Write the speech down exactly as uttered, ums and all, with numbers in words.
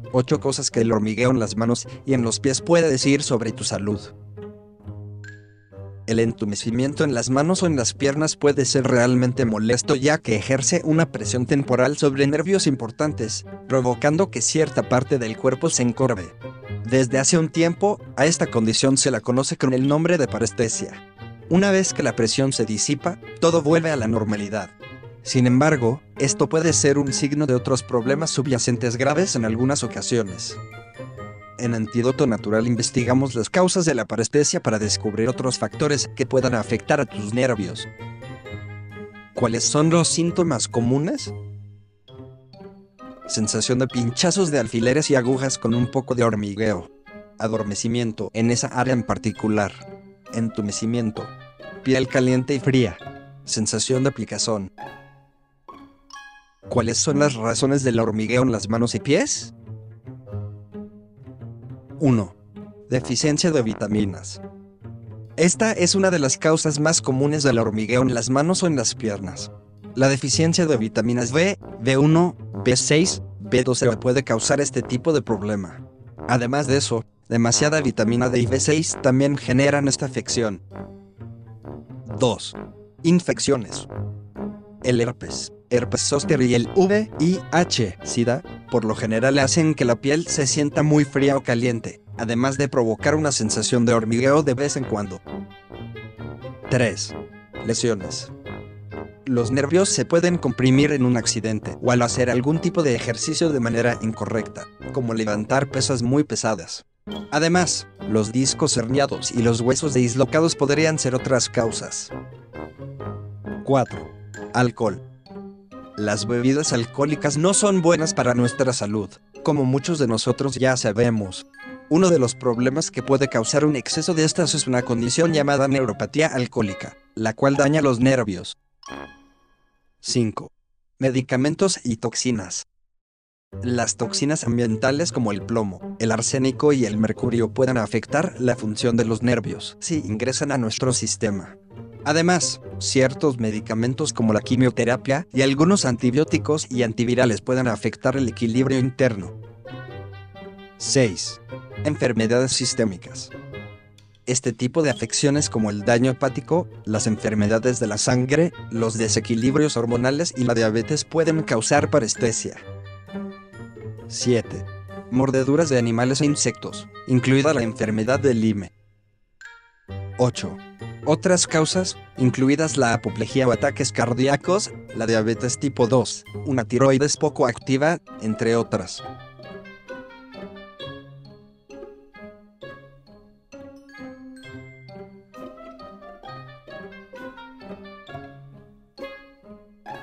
ocho cosas que el hormigueo en las manos y en los pies puede decir sobre tu salud. El entumecimiento en las manos o en las piernas puede ser realmente molesto, ya que ejerce una presión temporal sobre nervios importantes, provocando que cierta parte del cuerpo se encorve. Desde hace un tiempo, a esta condición se la conoce con el nombre de parestesia. Una vez que la presión se disipa, todo vuelve a la normalidad. Sin embargo, esto puede ser un signo de otros problemas subyacentes graves en algunas ocasiones. En Antídoto Natural investigamos las causas de la parestesia para descubrir otros factores que puedan afectar a tus nervios. ¿Cuáles son los síntomas comunes? Sensación de pinchazos de alfileres y agujas con un poco de hormigueo. Adormecimiento en esa área en particular. Entumecimiento. Piel caliente y fría. Sensación de picazón. ¿Cuáles son las razones del hormigueo en las manos y pies? uno. Deficiencia de vitaminas. Esta es una de las causas más comunes del hormigueo en las manos o en las piernas. La deficiencia de vitaminas B, B uno, B seis, B doce puede causar este tipo de problema. Además de eso, demasiada vitamina D y B seis también generan esta afección. dos. Infecciones. El herpes, herpes zóster y el V I H, SIDA, por lo general hacen que la piel se sienta muy fría o caliente, además de provocar una sensación de hormigueo de vez en cuando. tres. Lesiones. Los nervios se pueden comprimir en un accidente o al hacer algún tipo de ejercicio de manera incorrecta, como levantar pesas muy pesadas. Además, los discos herniados y los huesos dislocados podrían ser otras causas. cuatro. Alcohol. Las bebidas alcohólicas no son buenas para nuestra salud, como muchos de nosotros ya sabemos. Uno de los problemas que puede causar un exceso de estas es una condición llamada neuropatía alcohólica, la cual daña los nervios. cinco. Medicamentos y toxinas. Las toxinas ambientales como el plomo, el arsénico y el mercurio pueden afectar la función de los nervios si ingresan a nuestro sistema. Además, ciertos medicamentos como la quimioterapia y algunos antibióticos y antivirales pueden afectar el equilibrio interno. seis. Enfermedades sistémicas. Este tipo de afecciones como el daño hepático, las enfermedades de la sangre, los desequilibrios hormonales y la diabetes pueden causar parestesia. siete. Mordeduras de animales e insectos, incluida la enfermedad de Lyme. ocho. Otras causas, incluidas la apoplejía o ataques cardíacos, la diabetes tipo dos, una tiroides poco activa, entre otras.